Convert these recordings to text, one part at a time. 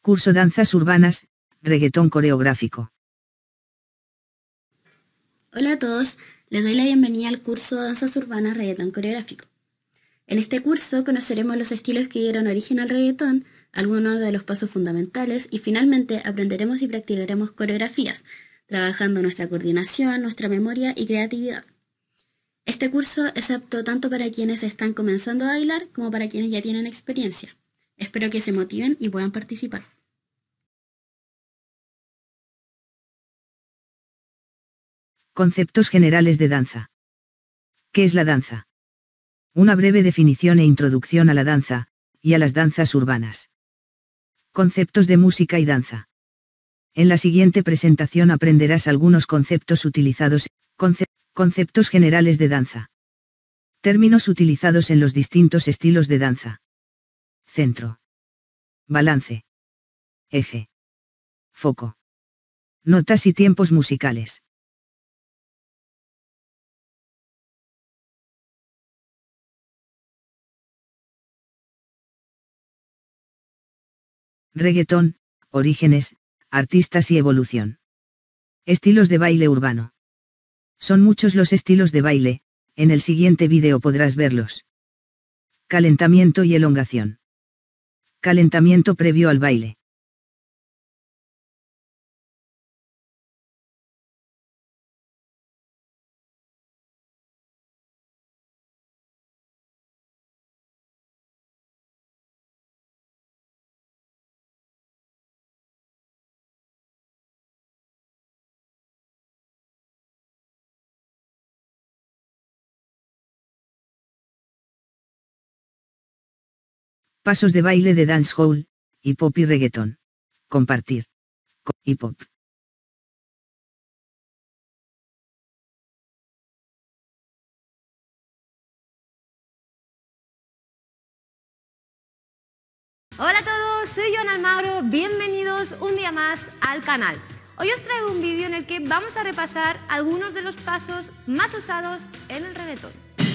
Curso Danzas Urbanas, Reggaetón Coreográfico. Hola a todos, les doy la bienvenida al curso Danzas Urbanas Reggaetón Coreográfico. En este curso conoceremos los estilos que dieron origen al reggaetón, algunos de los pasos fundamentales y finalmente aprenderemos y practicaremos coreografías, trabajando nuestra coordinación, nuestra memoria y creatividad. Este curso es apto tanto para quienes están comenzando a bailar como para quienes ya tienen experiencia. Espero que se motiven y puedan participar. Conceptos generales de danza. ¿Qué es la danza? Una breve definición e introducción a la danza, y a las danzas urbanas. Conceptos de música y danza. En la siguiente presentación aprenderás algunos conceptos utilizados, conceptos generales de danza. Términos utilizados en los distintos estilos de danza. Centro. Balance. Eje. Foco. Notas y tiempos musicales. Reggaetón, orígenes, artistas y evolución. Estilos de baile urbano. Son muchos los estilos de baile, en el siguiente vídeo podrás verlos. Calentamiento y elongación. Calentamiento previo al baile. Pasos de baile de dancehall, hip hop y reggaetón. Compartir. Hip hop. Hola a todos, soy Joana Almagro, bienvenidos un día más al canal. Hoy os traigo un vídeo en el que vamos a repasar algunos de los pasos más usados en el reggaetón.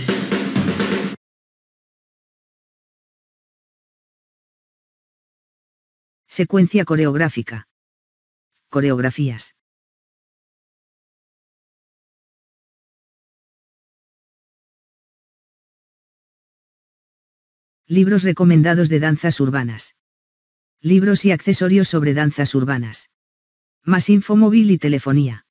Secuencia coreográfica. Coreografías. Libros recomendados de danzas urbanas. Libros y accesorios sobre danzas urbanas. Más info móvil y telefonía.